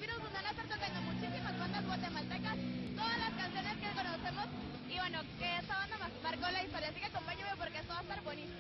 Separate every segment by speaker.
Speaker 1: Beatles, donde van a estar tocando muchísimas bandas guatemaltecas, todas las canciones que conocemos, y bueno, que esta banda marcó la historia, así que acompáñame porque esto va a estar buenísimo.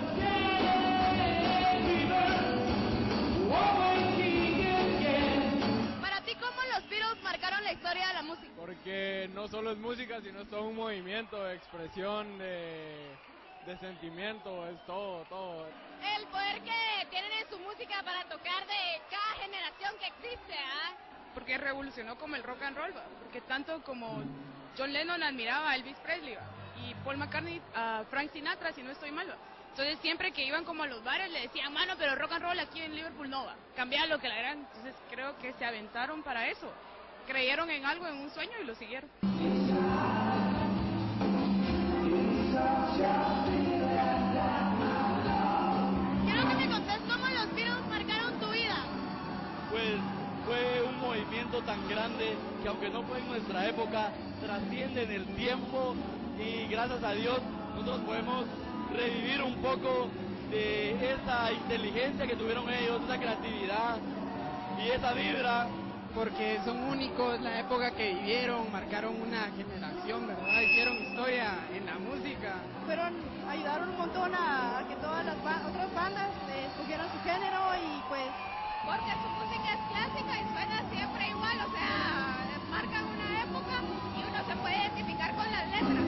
Speaker 1: Para ti, ¿cómo los Beatles marcaron la historia de la música?
Speaker 2: Porque no solo es música, sino es todo un movimiento de expresión, de sentimiento, es todo.
Speaker 1: El poder que tienen en su música para tocar de cada generación que existe, ¿ah?
Speaker 3: Porque revolucionó como el rock and roll, ¿va? Porque tanto como John Lennon admiraba a Elvis Presley, ¿va? Y Paul McCartney a Frank Sinatra, si no estoy mal, ¿va? Entonces siempre que iban como a los bares le decían, mano, pero rock and roll aquí en Liverpool no va, cambiaba lo que la gran. Entonces creo que se aventaron para eso, creyeron en algo, en un sueño y lo siguieron.
Speaker 1: Quiero que me contes cómo los Beatles marcaron tu vida.
Speaker 4: Pues fue un movimiento tan grande que aunque no fue en nuestra época, trasciende en el tiempo y gracias a Dios nosotros podemos revivir un poco de esa inteligencia que tuvieron ellos, esa creatividad y esa vibra.
Speaker 5: Porque son únicos, la época que vivieron, marcaron una generación, ¿verdad? Hicieron historia en la música.
Speaker 6: Ayudaron un montón a que todas las otras bandas escogieran su género y pues...
Speaker 1: Porque su música es clásica y suena siempre igual, o sea, marcan una época y uno se puede identificar con las letras.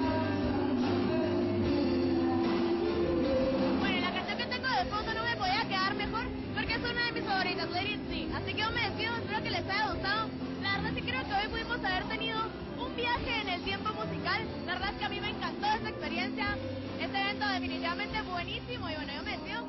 Speaker 1: Bueno, la canción que tengo de fondo no me podía quedar mejor porque es una de mis favoritas, Let It See. Así que yo me despido, espero que les haya gustado. La verdad sí creo que hoy pudimos haber tenido un viaje en el tiempo musical. La verdad es que a mí me encantó esa experiencia. Este evento definitivamente buenísimo y bueno, yo me despido.